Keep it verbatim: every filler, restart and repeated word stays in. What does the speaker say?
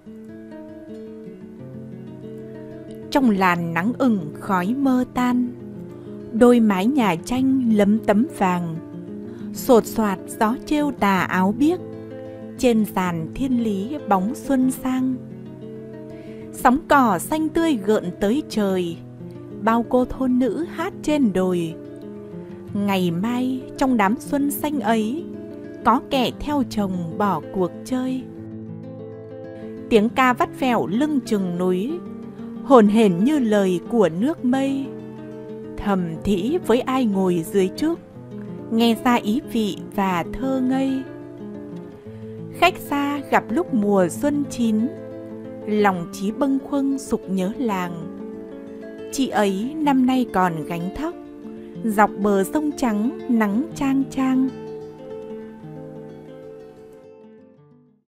Trong làn nắng ửng khói mơ tan, đôi mái nhà tranh lấm tấm vàng, sột soạt gió trêu tà áo biếc, trên sàn thiên lý bóng xuân sang. Sóng cỏ xanh tươi gợn tới trời, bao cô thôn nữ hát trên đồi. Ngày mai trong đám xuân xanh ấy, có kẻ theo chồng bỏ cuộc chơi. Tiếng ca vắt vẻo lưng chừng núi, hồn hển như lời của nước mây. Thầm thỉ với ai ngồi dưới trúc, nghe ra ý vị và thơ ngây. Khách xa gặp lúc mùa xuân chín, lòng chí bâng khuâng sục nhớ làng. Chị ấy năm nay còn gánh thóc, dọc bờ sông trắng nắng chang chang.